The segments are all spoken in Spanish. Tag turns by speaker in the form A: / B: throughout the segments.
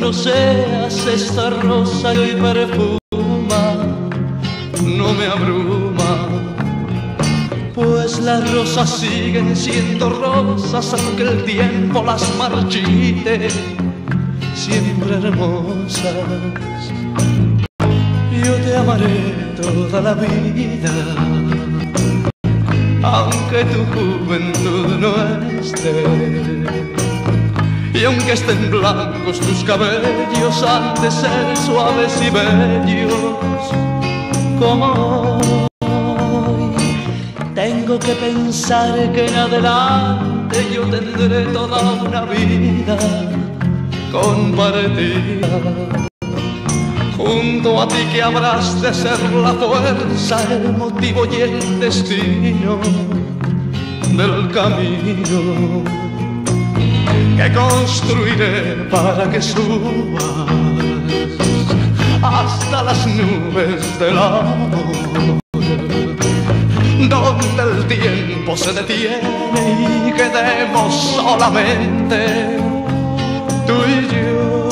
A: no seas esta rosa que hoy perfuma, no me abruma, pues las rosas siguen siendo rosas aunque el tiempo las marchite, siempre hermosas. Yo te amaré toda la vida, aunque tu juventud no esté, y aunque estén blancos tus cabellos, han de ser suaves y bellos como hoy. Tengo que pensar que en adelante yo tendré toda una vida compartida junto a ti, que habrás de ser la fuerza, el motivo y el destino del camino que construiré para que subas hasta las nubes del amor, donde el tiempo se detiene y quedemos solamente tú y yo.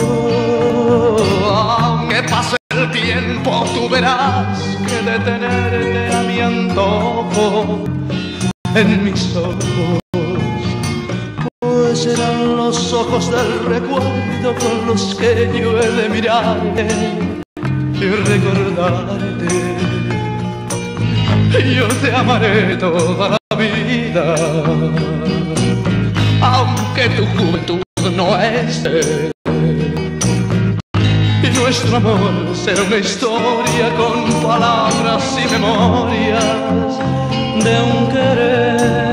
A: Aunque pase el tiempo, tú verás que detenerte a mi antojo en mis ojos, pues serán los ojos del recuerdo con los que yo he de mirarte y recordarte. Yo te amaré toda la vida, aunque tu juventud no esté, y nuestro amor será una historia con palabras y memorias de un querer